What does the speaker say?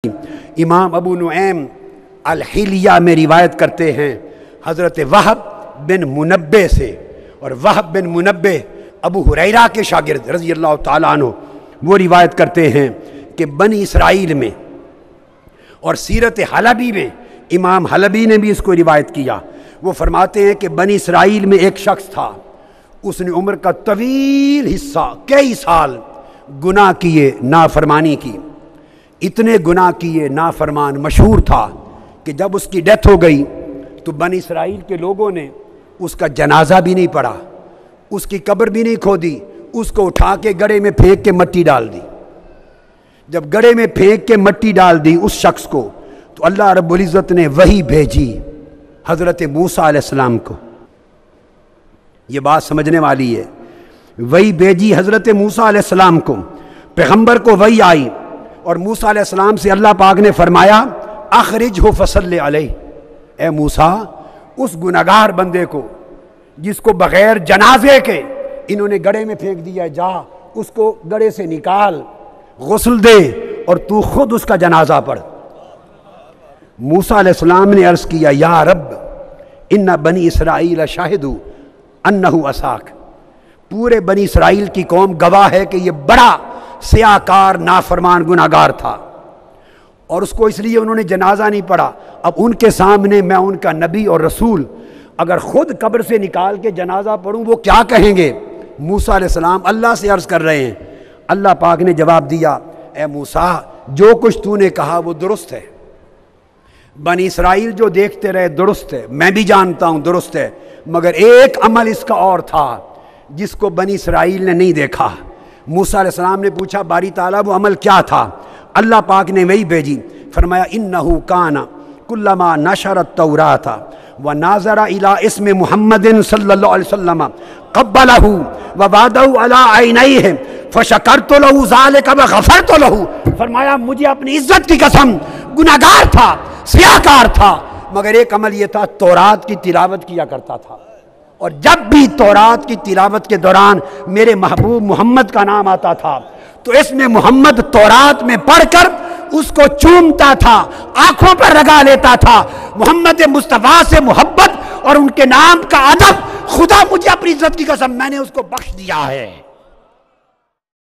امام ابو نعیم الحلیہ میں روایت کرتے ہیں حضرت وہب بن منبہ سے، اور وہب بن منبہ ابو ہریرہ کے شاگرد رضی اللہ تعالیٰ عنہ، وہ روایت کرتے ہیں کہ بنی اسرائیل میں اور سیرت حلبی میں امام حلبی نے بھی اس کو روایت کیا، وہ فرماتے ہیں کہ بنی اسرائیل میں ایک شخص تھا، اس نے عمر کا طویل حصہ کئی سال گناہ کیے، نافرمانی کی، اتنے گناہ کیے، نافرمان مشہور تھا کہ جب اس کی ڈیتھ ہو گئی تو بنی اسرائیل کے لوگوں نے اس کا جنازہ بھی نہیں پڑھا، اس کی قبر بھی نہیں کھودی، اس کو اٹھا کے گڑھے میں پھینک کے مٹی ڈال دی۔ جب گڑھے میں پھینک کے مٹی ڈال دی اس شخص کو، تو اللہ رب العزت نے وحی بھیجی حضرت موسیٰ علیہ السلام کو۔ یہ بات سمجھنے والی ہے، وحی بھیجی حضرت موسیٰ علیہ السلام کو، پیغمبر کو وحی آئی، اور موسیٰ علیہ السلام سے اللہ پاک نے فرمایا اخرجہ فصلی علیہ، اے موسیٰ اس گناہگار بندے کو جس کو بغیر جنازے کے انہوں نے گڑھے میں پھینک دیا، جا اس کو گڑھے سے نکال، غسل دے اور تو خود اس کا جنازہ پڑھ۔ موسیٰ علیہ السلام نے عرض کیا یا رب ان بنی اسرائیل شاہدوا انہ عصاک، پورے بنی اسرائیل کی قوم گواہ ہے کہ یہ بڑا سیاہ کار نافرمان گناہگار تھا، اور اس کو اس لیے انہوں نے جنازہ نہیں پڑھا۔ اب ان کے سامنے میں ان کا نبی اور رسول اگر خود قبر سے نکال کے جنازہ پڑھوں وہ کیا کہیں گے؟ موسیٰ علیہ السلام اللہ سے عرض کر رہے ہیں، اللہ پاک نے جواب دیا اے موسیٰ جو کچھ تو نے کہا وہ درست ہے، بنی اسرائیل جو دیکھتے رہے درست ہے، میں بھی جانتا ہوں درست ہے، مگر ایک عمل اس کا اور تھا جس کو بنی اسرائیل نے نہیں دیکھا۔ موسیٰ علیہ السلام نے پوچھا باری تعالیٰ وہ عمل کیا تھا؟ اللہ پاک نے وہی بھیجی، فرمایا انہ کان کلما نشر التوراۃ وناظر الی اسم محمد صلی اللہ علیہ وسلم قبلہ ووضعہ علی عینیہ فشکرت لہ ذلک وغفرت لہ، فرمایا مجھے اپنی عزت کی قسم گناہگار تھا، سیاہکار تھا، مگر ایک عمل یہ تھا تورات کی تلاوت کیا کرتا تھا، اور جب بھی تورات کی تلاوت کے دوران میرے محبوب محمد کا نام آتا تھا تو اس میں محمد تورات میں پڑھ کر اس کو چومتا تھا، آنکھوں پر لگا لیتا تھا۔ محمد مصطفیٰ سے محبت اور ان کے نام کا ادب، خدا مجھے اپنی عزت کی قسم میں نے اس کو بخش دیا ہے۔